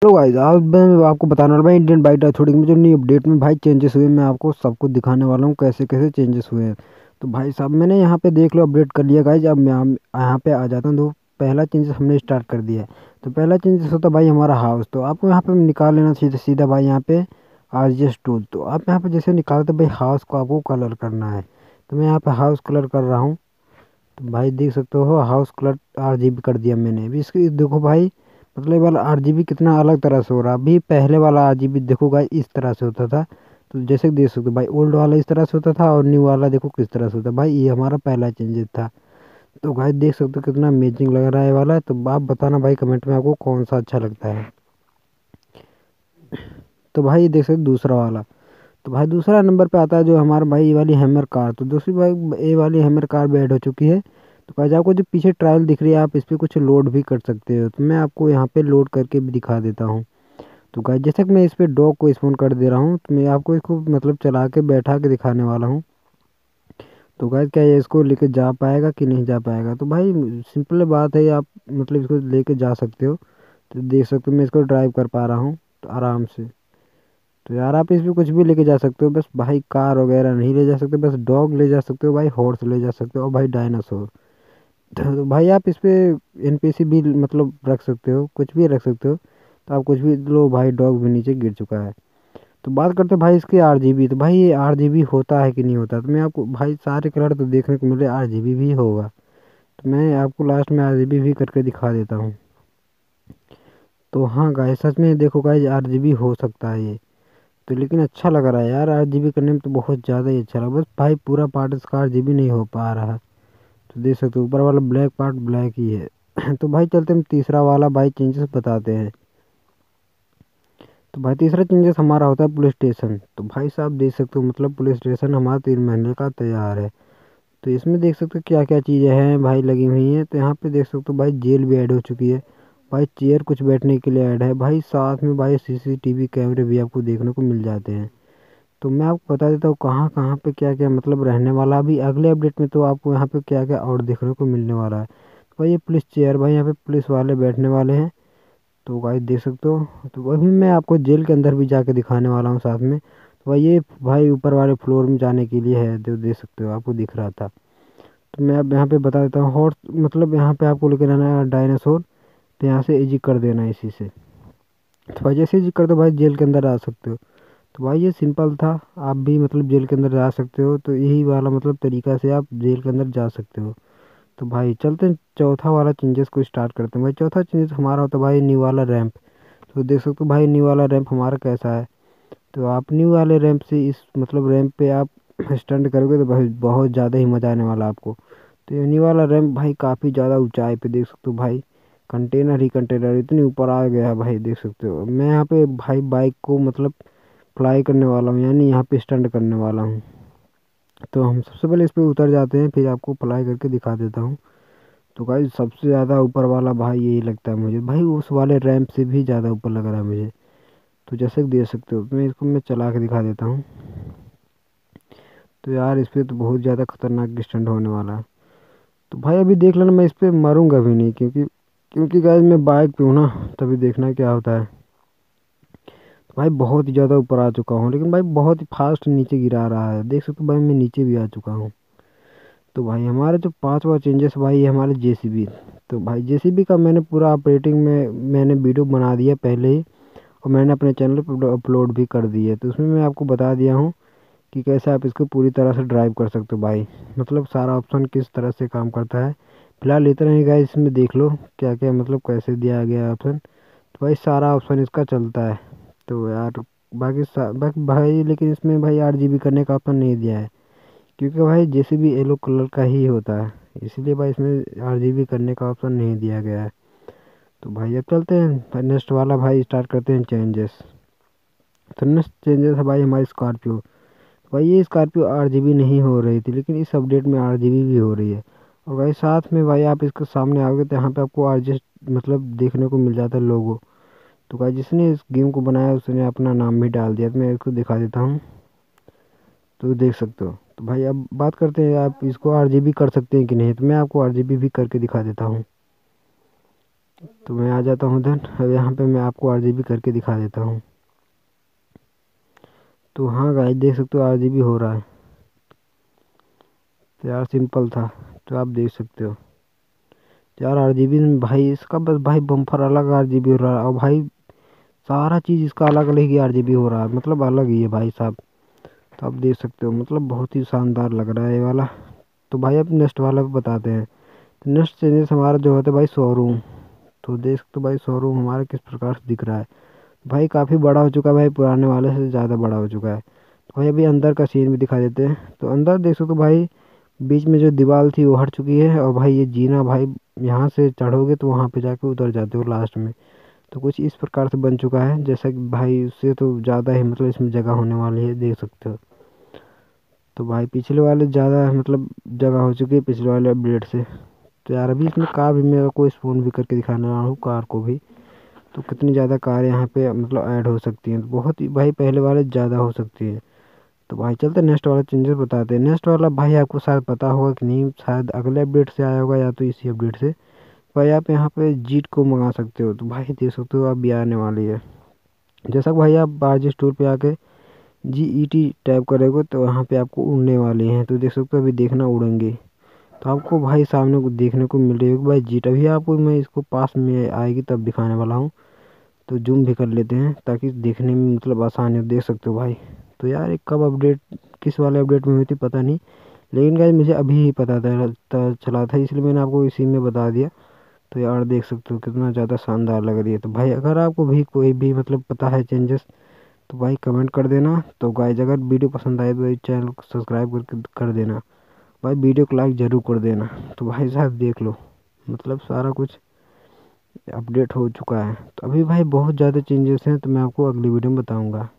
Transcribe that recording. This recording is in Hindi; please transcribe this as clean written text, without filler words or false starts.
तो गाइस आज मैं आपको बताने वाला भाई इंडियन बाइक अथॉरिटी में जो नई अपडेट में भाई चेंजेस हुए, मैं आपको सब कुछ दिखाने वाला हूँ कैसे कैसे चेंजेस हुए हैं। तो भाई साहब मैंने यहाँ पे देख लो अपडेट कर लिया गाइस। अब मैं यहाँ पे आ जाता हूँ। तो पहला चेंजेस हमने स्टार्ट कर दिया है। तो पहला चेंजेस होता है भाई हमारा हाउस। तो आपको यहाँ पे निकाल लेना सीधा सीधा भाई यहाँ पे RGS टूल। तो आप यहाँ पे जैसे निकालते भाई हाउस को आपको कलर करना है। तो मैं यहाँ पे हाउस कलर कर रहा हूँ। तो भाई देख सकते हो हाउस कलर RGB कर दिया मैंने। अभी इसकी देखो भाई मतलब ये वाला RGB कितना अलग तरह से हो रहा है। अभी पहले वाला RGB देखो गाइस इस तरह से होता था। तो जैसे कि देख सकते हो भाई ओल्ड वाला इस तरह से होता था और न्यू वाला देखो किस तरह से होता है। भाई ये हमारा पहला चेंजेस था। तो भाई देख सकते हो कितना अमेजिंग लग रहा है ये वाला। तो आप बताना भाई कमेंट में आपको कौन सा अच्छा लगता है। तो भाई ये देख सकते हो दूसरा वाला। तो भाई दूसरा नंबर पे आता है जो हमारा भाई ये वाली हैमर कार। तो दूसरी भाई ये वाली हैमर कार भी ऐड हो चुकी है। तो भाई आपको जो पीछे ट्रायल दिख रही है आप इस पर कुछ लोड भी कर सकते हो। तो मैं आपको यहाँ पे लोड करके भी दिखा देता हूँ। तो गाइस जैसे कि मैं इस पे डॉग को स्पॉन कर दे रहा हूँ तो मैं आपको इसको मतलब चला के बैठा के दिखाने वाला हूँ। तो गाइस क्या ये इसको लेके जा पाएगा कि नहीं जा पाएगा। तो भाई सिंपल बात है आप मतलब इसको लेके जा सकते हो। तो देख सकते हो मैं इसको ड्राइव कर पा रहा हूँ तो आराम से। तो यार आप इस पे कुछ भी लेके जा सकते हो, बस भाई कार वगैरह नहीं ले जा सकते, बस डॉग ले जा सकते हो भाई, हॉर्स ले जा सकते हो और भाई डायनासोर। तो भाई आप इस पे NPC भी मतलब रख सकते हो, कुछ भी रख सकते हो। तो आप कुछ भी लो भाई डॉग भी नीचे गिर चुका है। तो बात करते हैं भाई इसके RGB। तो भाई ये RGB होता है कि नहीं होता। तो मैं आपको भाई सारे कलर तो देखने को मिले RGB भी होगा। तो मैं आपको लास्ट में RGB भी करके दिखा देता हूँ। तो हाँ गाइस सच में देखो गाइस RGB हो सकता है ये। तो लेकिन अच्छा लग रहा है यार RGB करने में तो बहुत ज़्यादा ही अच्छा लगा। बस भाई पूरा पार्ट इसका RGB नहीं हो पा रहा है। तो देख सकते हो ऊपर वाला ब्लैक पार्ट ब्लैक ही है। तो भाई चलते हम तीसरा वाला भाई चेंजेस बताते हैं। तो भाई तीसरा चेंजेस हमारा होता है पुलिस स्टेशन। तो भाई साहब देख सकते हो मतलब पुलिस स्टेशन हमारा 3 महीने का तैयार है। तो इसमें देख सकते हो क्या क्या चीज़ें हैं भाई लगी हुई हैं। तो यहाँ पे देख सकते हो भाई जेल भी ऐड हो चुकी है। भाई चेयर कुछ बैठने के लिए ऐड है भाई। साथ में भाई CCTV कैमरे भी आपको देखने को मिल जाते हैं। तो मैं आपको बता देता हूँ कहाँ कहाँ पे क्या क्या मतलब रहने वाला। अभी अगले अपडेट में तो आपको यहाँ पे क्या क्या और देखने को मिलने वाला है। तो भाई ये पुलिस चेयर भाई यहाँ पे पुलिस वाले बैठने वाले हैं। तो भाई देख सकते हो। तो अभी मैं आपको जेल के अंदर भी जाके दिखाने वाला हूँ साथ में। तो भाई ये भाई ऊपर वाले फ्लोर में जाने के लिए है जो देख सकते हो आपको दिख रहा था। तो मैं अब यहाँ पे बता देता हूँ हॉर्स मतलब यहाँ पे आपको लेकर आना है डायनासोर। तो यहाँ से इजी कर देना है इसी से। तो भाई जैसे इजी कर दो भाई जेल के अंदर आ सकते हो। तो भाई ये सिंपल था। आप भी मतलब जेल के अंदर जा सकते हो। तो यही वाला मतलब तरीका से आप जेल के अंदर जा सकते हो। तो भाई चलते हैं चौथा वाला चेंजेस को स्टार्ट करते हैं। भाई चौथा चेंजेस हमारा होता है भाई न्यू वाला रैंप। तो देख सकते हो भाई न्यू वाला रैंप हमारा कैसा है। तो आप न्यू वाले रैंप से इस मतलब रैंप पे आप स्टंट करोगे तो भाई बहुत ज़्यादा ही मज़ा आने वाला आपको। तो ये न्यू वाला रैंप भाई काफ़ी ज़्यादा ऊंचाई पे देख सकते हो भाई। कंटेनर ही कंटेनर इतनी ऊपर आ गया है भाई देख सकते हो। मैं यहाँ पे भाई बाइक को मतलब फ्लाई करने वाला हूँ यानी यहाँ पे स्टंट करने वाला हूँ। तो हम सबसे पहले इस पे उतर जाते हैं फिर आपको फ्लाई करके दिखा देता हूँ। तो भाई सबसे ज़्यादा ऊपर वाला भाई यही लगता है मुझे भाई, उस वाले रैंप से भी ज़्यादा ऊपर लग रहा है मुझे। तो जैसे कि देख सकते हो मैं इसको मैं चला के दिखा देता हूँ। तो यार इस पे तो बहुत ज़्यादा खतरनाक स्टंट होने वाला है। तो भाई अभी देख लेना मैं इस पे मरूंगा भी नहीं क्योंकि क्योंकि गाइस मैं बाइक पे हूँ ना। तभी देखना क्या होता है। तो भाई बहुत ही ज़्यादा ऊपर आ चुका हूँ लेकिन भाई बहुत ही फास्ट नीचे गिरा रहा है देख सकते हो भाई मैं नीचे भी आ चुका हूँ। तो भाई हमारे जो पांचवा चेंजेस भाई ये हमारे JCB। तो भाई JCB का मैंने पूरा ऑपरेटिंग में मैंने वीडियो बना दिया पहले ही। और मैंने अपने चैनल पर अपलोड भी कर दी है। तो उसमें मैं आपको बता दिया हूँ कि कैसे आप इसको पूरी तरह से ड्राइव कर सकते हो भाई। मतलब सारा ऑप्शन किस तरह से काम करता है। फिलहाल इतना ही गाइस इसमें देख लो क्या क्या मतलब कैसे दिया गया है ऑप्शन। तो भाई सारा ऑप्शन इसका चलता है। तो यार बाकी भाई लेकिन इसमें भाई RGB करने का ऑप्शन नहीं दिया है क्योंकि भाई JCB येलो कलर का ही होता है। इसलिए भाई इसमें RGB करने का ऑप्शन नहीं दिया गया है। तो भाई अब चलते हैं नेक्स्ट वाला भाई स्टार्ट करते हैं चेंजेस। तो नेक्स्ट चेंजेस है भाई हमारी स्कॉर्पियो। भाई ये स्कॉर्पियो RGB नहीं हो रही थी लेकिन इस अपडेट में RGB भी हो रही है। और भाई साथ में भाई आप इसके सामने आओगे तो यहाँ पे आपको RGS मतलब देखने को मिल जाता है लोगो। तो भाई जिसने इस गेम को बनाया उसने अपना नाम भी डाल दिया। तो मैं इसको दिखा देता हूँ। तो देख सकते हो। तो भाई अब बात करते हैं आप इसको RGB कर सकते हैं कि नहीं। तो मैं आपको RGB भी करके दिखा देता हूँ। तो मैं आ जाता हूँ देन। अब यहाँ पे मैं आपको RGB करके दिखा देता हूँ। तो हाँ गाइस, देख सकते हो RGB हो रहा है। तो यार सिंपल था, तो आप देख सकते हो। तो यार RGB में भाई इसका बस भाई बम्फर अलग RGB हो रहा है, और भाई सारा चीज़ इसका अलग अलग ही RGB हो रहा है, मतलब अलग ही है भाई साहब। तो आप देख सकते हो, मतलब बहुत ही शानदार लग रहा है ये वाला। तो भाई अब नेक्स्ट वाला भी बताते हैं। तो नेक्स्ट चेंजेस हमारा जो होता है भाई शोरूम। तो देख सकते हो भाई शोरूम हमारा किस प्रकार से दिख रहा है। भाई काफ़ी बड़ा हो चुका है भाई, पुराने वाले से ज़्यादा बड़ा हो चुका है। तो भाई अभी अंदर का सीन भी दिखा देते हैं। तो अंदर देख सकते हो भाई, बीच में जो दीवार थी वो हट चुकी है, और भाई ये जीना भाई यहाँ से चढ़ोगे तो वहाँ पे जाके उतर जाते हो लास्ट में। तो कुछ इस प्रकार से बन चुका है, जैसा कि भाई उससे तो ज़्यादा ही मतलब इसमें जगह होने वाली है, देख सकते हो। तो भाई पिछले वाले ज़्यादा मतलब जगह हो चुकी है पिछले वाले अपडेट से। तो यार अभी इसमें कार भी मैं आपको स्पून भी करके दिखाने वाला हूँ, कार को भी। तो कितनी ज़्यादा कार यहाँ पे मतलब ऐड हो सकती हैं, तो बहुत ही भाई पहले वाले ज़्यादा हो सकती है। तो भाई चलते नेक्स्ट वाला चेंजेस बताते हैं। नेक्स्ट वाला भाई आपको शायद पता होगा कि नहीं, शायद अगले अपडेट से आया होगा या तो इसी अपडेट से। भाई आप यहाँ पे जीट को मंगा सकते हो। तो भाई देख सकते हो अभी आने वाली है। जैसा कि भाई आप बारजी स्टोर पे आके GET टैप करोगे तो यहाँ पे आपको उड़ने वाली हैं। तो देख सकते हो अभी देखना उड़ेंगे। तो आपको भाई सामने को देखने को मिल रही होगी भाई जीट। अभी आपको मैं इसको पास में आएगी तब दिखाने वाला हूँ। तो जूम भी कर लेते हैं ताकि देखने में मतलब आसानी हो, देख सकते हो भाई। तो यार एक कब अपडेट, किस वाले अपडेट में हुई थी पता नहीं, लेकिन गाइस मुझे अभी ही चला था, इसलिए मैंने आपको इसी में बता दिया। तो यार देख सकते हो कितना ज़्यादा शानदार लग रही है। तो भाई अगर आपको भी कोई भी मतलब पता है चेंजेस, तो भाई कमेंट कर देना। तो गाइस अगर वीडियो पसंद आए तो चैनल को सब्सक्राइब करके कर देना। भाई वीडियो को लाइक ज़रूर कर देना। तो भाई साहब देख लो, मतलब सारा कुछ अपडेट हो चुका है। तो अभी भाई बहुत ज़्यादा चेंजेस हैं, तो मैं आपको अगली वीडियो में बताऊंगा।